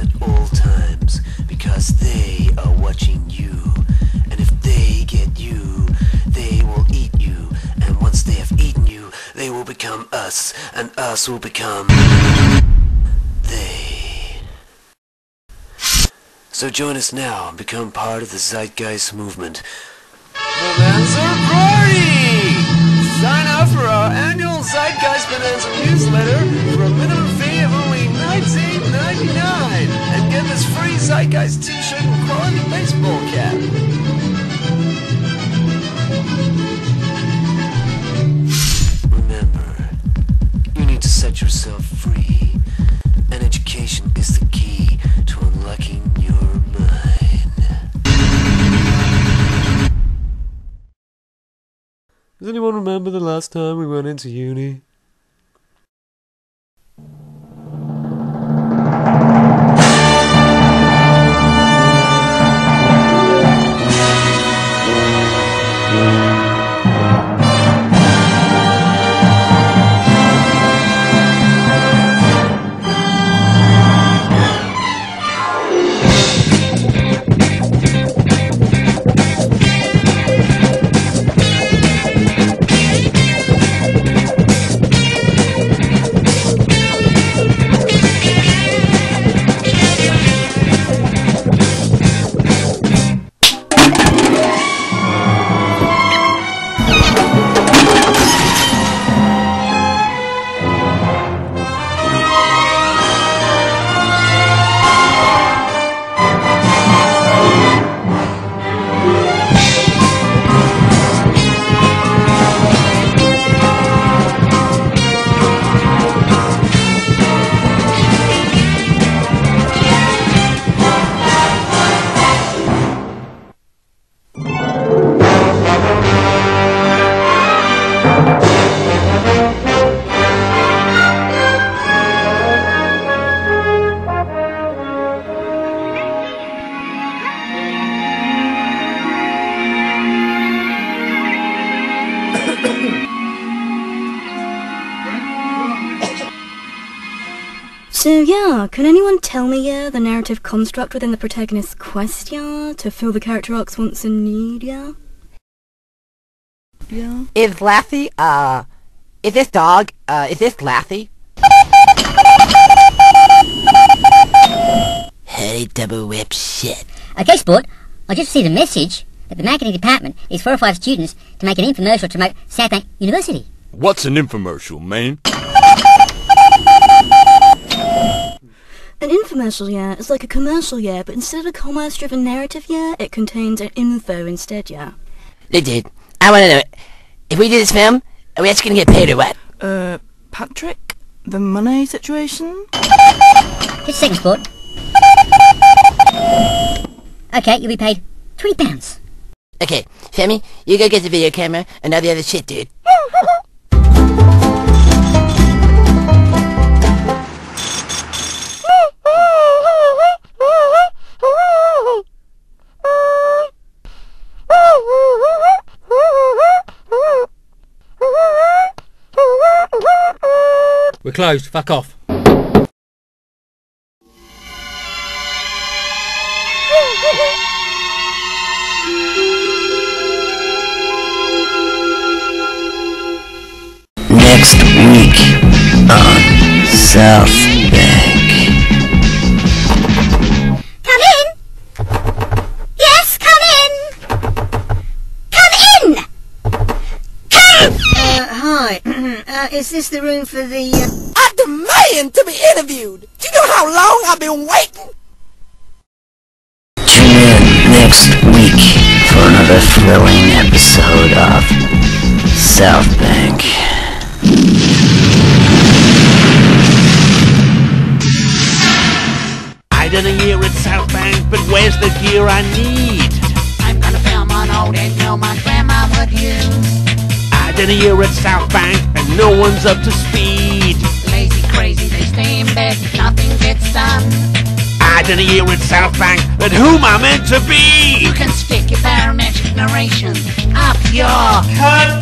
at all times, because they are watching you. And if they get you, they will eat you. And once they have eaten you, they will become us, and us will become they. So join us now and become part of the Zeitgeist movement. Bonanza Party! Sign up for our annual Zeitgeist Bonanza newsletter for a minimum fee of only $19.99 and get this free Zeitgeist t-shirt and quality baseball cap. Remember, you need to set yourself free, and education is the key to unlocking your mind. Does anyone remember the last time we went into uni? So yeah, can anyone tell me the narrative construct within the protagonist's quest, to fill the character arc's wants and need, Is Lassie, is this dog, is this Lassie? Hey, double whip shit. Okay, sport, I just received a message that the marketing department is 4 or 5 students to make an infomercial to promote Southbank University. What's an infomercial, man? An infomercial, is like a commercial, but instead of a commerce-driven narrative, it contains an info instead, Look, dude, I wanna know, if we do this film, are we actually gonna get paid or what? Patrick? The money situation? Just a second, sport. Okay, you'll be paid £20. Okay, Sammy, you go get the video camera and all the other shit, dude. We're closed, fuck off. Next week on Southbank. Come in! Yes, come in! Come in! Come! Hi. Is this the room for the, I demand to be interviewed! Do you know how long I've been waiting? Tune in next week for another thrilling episode of Southbank. I done a year at Southbank, but where's the gear I need? I'm gonna film on old and know my grandma would use. I done a year at Southbank, and no one's up to speed. Lazy, crazy, they stay in bed, nothing gets done. I done a year at Southbank, but who'm I meant to be? You can stick your barometric narration up your head